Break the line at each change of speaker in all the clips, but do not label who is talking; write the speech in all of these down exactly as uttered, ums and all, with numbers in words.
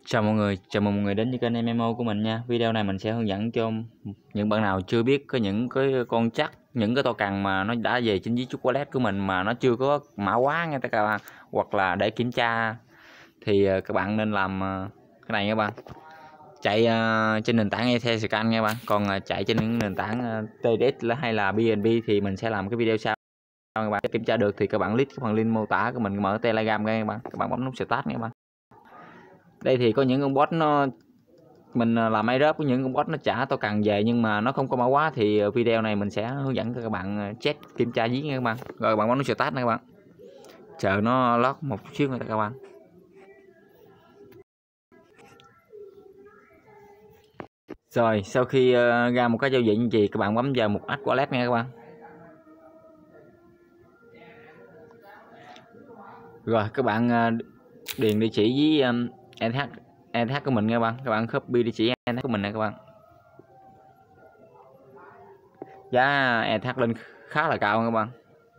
Chào mọi người, chào mừng mọi người đến với kênh em em o của mình nha. Video này mình sẽ hướng dẫn cho những bạn nào chưa biết có những cái con chắc, những cái to cần mà nó đã về trên ví chúc wallet của mình mà nó chưa có mã hóa nha các bạn, hoặc là để kiểm tra thì các bạn nên làm cái này nha các bạn. Chạy uh, trên nền tảng Etherscan nha các bạn. Còn uh, chạy trên những nền tảng uh, tê đê ét hay là bê en bê thì mình sẽ làm cái video sau. Các bạn kiểm tra được thì các bạn click cái phần link mô tả của mình, mở Telegram nha các bạn. Các bạn bấm nút start nha các bạn. Đây thì có những con bot nó mình làm airdrop của những con bot nó trả to cần về nhưng mà nó không có mã hóa, thì video này mình sẽ hướng dẫn cho các bạn check kiểm tra dí nha các bạn. Rồi các bạn bấm nút start nha các bạn, chờ nó lót một chút xíu nữa các bạn. Rồi sau khi uh, ra một cái giao diện gì các bạn bấm vào một add wallet nha các bạn. Rồi các bạn uh, điền địa chỉ với um, e tê hát e tê hát của mình nha các bạn. Các bạn copy địa chỉ e tê hát của mình nè các bạn. Giá e tê hát lên khá là cao các bạn.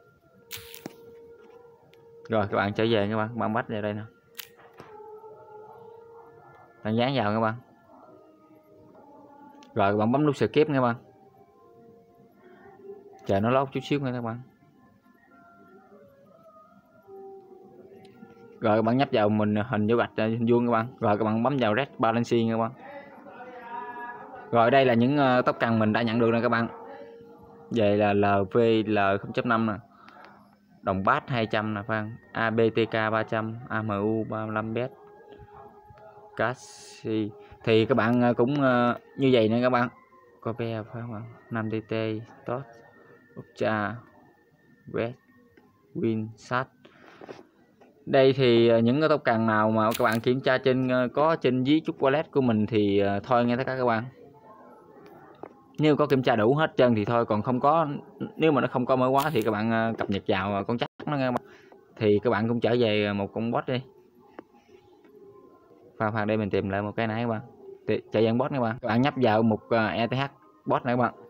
Rồi các bạn trở về các bạn, các bạn bắt vào đây nè, bạn dán vào các bạn. Rồi các bạn bấm nút skip nha các bạn, chờ nó lót chút xíu nha các bạn. Rồi các bạn nhấp vào mình hình dấu gạch hình vuông các bạn. Rồi các bạn bấm vào red balance nha các bạn. Rồi đây là những uh, tốc cần mình đã nhận được nè các bạn. Về là lờ vê lờ không chấm năm nè, đồng bát hai trăm nè phan, a bê tê ca ba trăm, a em u ba mươi lăm bet, Cassi. Thì các bạn cũng uh, như vậy nè các bạn. Copy phải không ạ? năm tê tê, tot, Opcha, Red, Win, Sat. Đây thì những cái tốc cần nào mà các bạn kiểm tra trên có trên ví chúc wallet của mình thì uh, thôi nghe tất cả các bạn. Nếu có kiểm tra đủ hết trơn thì thôi, còn không có, nếu mà nó không có mở khóa thì các bạn uh, cập nhật vào con chắc nó nghe. Thì các bạn cũng trở về một con bot đi. Pha pha đây mình tìm lại một cái này các bạn. Chạy dạng bot các bạn. Các bạn nhấp vào một uh, e tê hát bot này các bạn.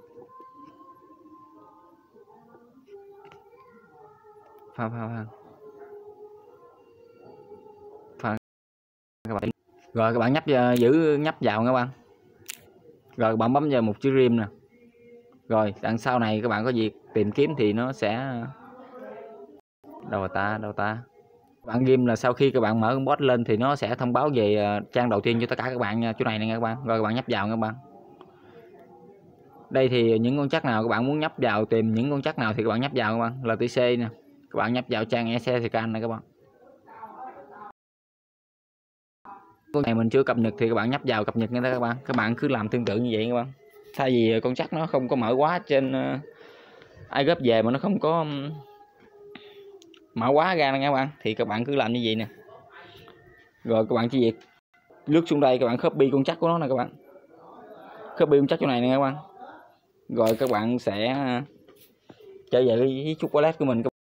Pha pha pha. Pha các bạn. Rồi các bạn nhấp uh, giữ nhấp vào các bạn. Rồi các bạn bấm vào một chữ rim nè. Rồi đằng sau này các bạn có việc tìm kiếm thì nó sẽ đâu ta đâu ta bạn ghim là sau khi các bạn mở con bot lên thì nó sẽ thông báo về trang đầu tiên cho tất cả các bạn nha, chỗ này nè các bạn. Rồi các bạn nhấp vào các bạn. Đây thì những con chắc nào các bạn muốn nhấp vào, tìm những con chắc nào thì các bạn nhấp vào các bạn. lờ tê xê nè, các bạn nhấp vào trang Etherscan này các bạn. Con này mình chưa cập nhật thì các bạn nhấp vào cập nhật nha các bạn. Các bạn cứ làm tương tự như vậy các bạn. Thay vì con chắc nó không có mở quá trên uh, airdrop về mà nó không có um, mã hóa ra nè các bạn, thì các bạn cứ làm như vậy nè. Rồi các bạn chỉ việc lướt xuống đây, các bạn copy con chắc của nó nè các bạn, copy con chắc chỗ này nè các bạn. Rồi các bạn sẽ trở về cái chút wallet của mình, các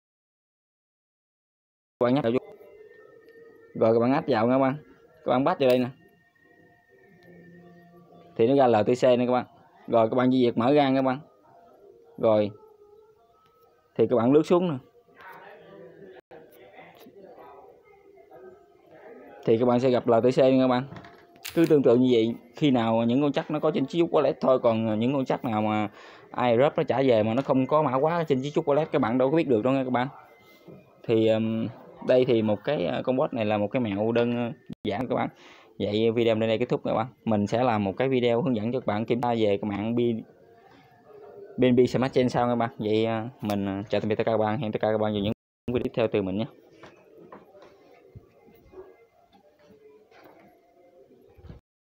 bạn nhấp vào. Rồi các bạn áp vào nha các bạn, các bạn bắt vào đây nè thì nó ra lờ tê xê nè các bạn. Rồi các bạn chỉ việc mở ra các bạn. Rồi thì các bạn lướt xuống nè, thì các bạn sẽ gặp lờ tê xê nha các bạn. Cứ tương tự như vậy, khi nào những con chắc nó có trên chiếc wallet thôi, còn những con chắc nào mà airdrop nó trả về mà nó không có mã hóa trên chiếc wallet các bạn đâu có biết được đâu nha các bạn. Thì um, đây thì một cái con bot này là một cái mẹo đơn giản các bạn. Vậy video đến đây kết thúc các bạn. Mình sẽ làm một cái video hướng dẫn cho các bạn kiểm tra về cái mạng bê en bê Smart Chain sau các bạn. Vậy mình chào tạm biệt tất cả các bạn, hẹn tất cả các bạn vào những video tiếp theo từ mình nhé.